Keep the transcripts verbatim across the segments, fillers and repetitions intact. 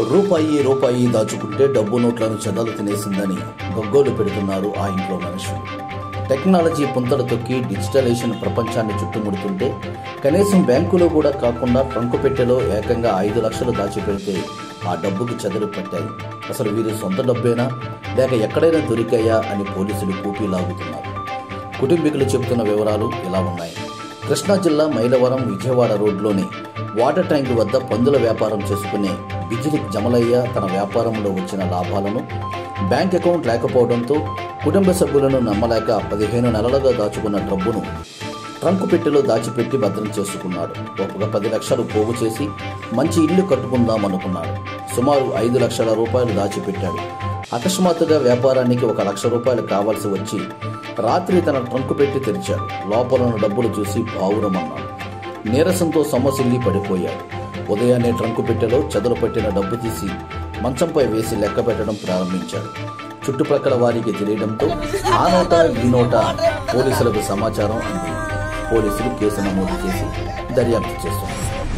రూపాయి రూపాయి దాచుకుంటే డబ్బు నోట్లను చెదలు తినేసిందని గగ్గోలు పెడుతున్నారు ఆ ఇంట్లో మనుషులు. టెక్నాలజీ పుంతలు తొక్కి డిజిటలైజేషన్ ప్రపంచాన్ని చుట్టుముడుతుంటే కనీసం బ్యాంకులో కూడా కాకుండా ట్రంకు పెట్టెలో ఏకంగా ఐదు లక్షలు దాచిపెడితే ఆ డబ్బుకి చెదలు పట్టాయి. అసలు వీరి సొంత డబ్బేనా లేక ఎక్కడైనా దొరికాయా అని పోలీసులు కూపీ లాగుతున్నారు. కుటుంబీకులు చెబుతున్న వివరాలు ఇలా ఉన్నాయి. కృష్ణా జిల్లా మైలవరం విజయవాడ రోడ్లోని వాటర్ ట్యాంక్ వద్ద పందుల వ్యాపారం చేసుకునే బిజిలి జమలయ్య తన వ్యాపారంలో వచ్చిన లాభాలను బ్యాంక్ అకౌంట్ లేకపోవడంతో కుటుంబ సభ్యులను నమ్మలేక పదిహేను నెలలుగా దాచుకున్న డబ్బును ట్రంకు పెట్టెలో దాచిపెట్టి భద్రం చేసుకున్నాడు. ఒక పది లక్షలు పోగు చేసి మంచి ఇల్లు కట్టుకుందాం అనుకున్నాడు. సుమారు ఐదు లక్షల రూపాయలు దాచిపెట్టాడు. అకస్మాత్తుగా వ్యాపారానికి ఒక లక్ష రూపాయలు కావాల్సి వచ్చి రాత్రి తన ట్రంకు పెట్టి తెరిచాడు. లోపల ఉన్న డబ్బులు చూసి పావురమన్నాడు. నీరసంతో సొమ్మసిల్లి పడిపోయాడు. ఉదయాన్నే ట్రంకు పెట్టెలో చెదలు పట్టిన డబ్బు తీసి మంచంపై వేసి లెక్క పెట్టడం ప్రారంభించాడు. చుట్టుప్రక్కల వారికి తెలియడంతో ఆ నోట ఈ నోట పోలీసులకు సమాచారం అందింది. పోలీసులు కేసు నమోదు చేసి దర్యాప్తు చేస్తున్నారు.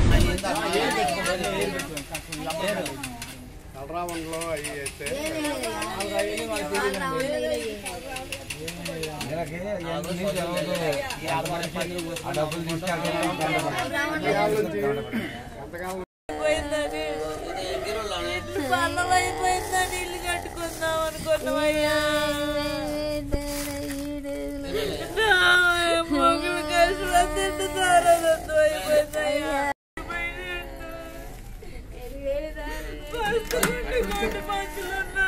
అయిపోయిందని ఇల్లు కట్టుకుందాం అనుకున్నామయ్యా. మొగులు కలిసి సారదత్వం అయిపోయిందయ్యా. మంచులున్నా